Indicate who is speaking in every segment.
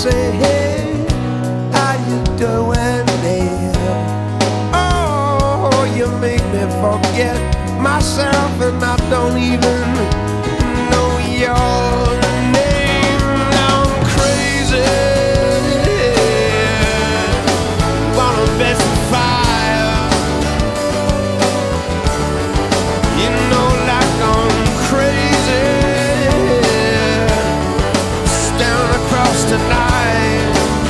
Speaker 1: say, hey, how you doing there? Oh, you make me forget myself, and I don't even know your name. I'm crazy, wanna bet some fire, you know, like I'm crazy. Down across tonight,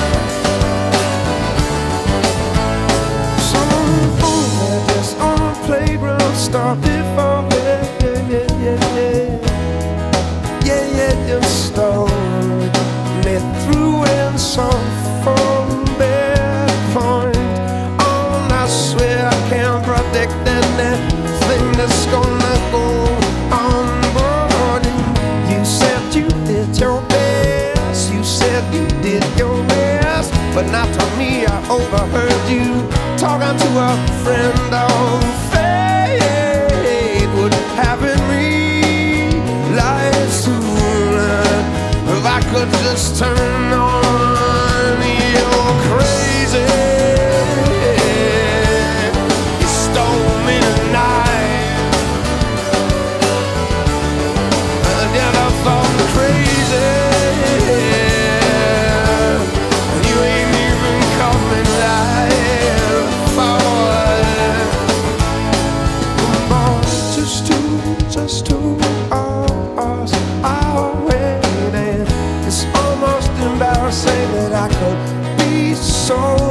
Speaker 1: some fool that just on the playground started for me. Just stole me through and some from that point on. I swear I can't predict anything that's gonna go on. But you said you did your best, you said you did your best, but not to me. I overheard you talking to a friend of fate. Would have it realized sooner if I could just turn on. You're crazy, you stole me tonight, and yet I thought crazy. You ain't even caught me lying for just two hours I waited. It's almost embarrassing that I could be so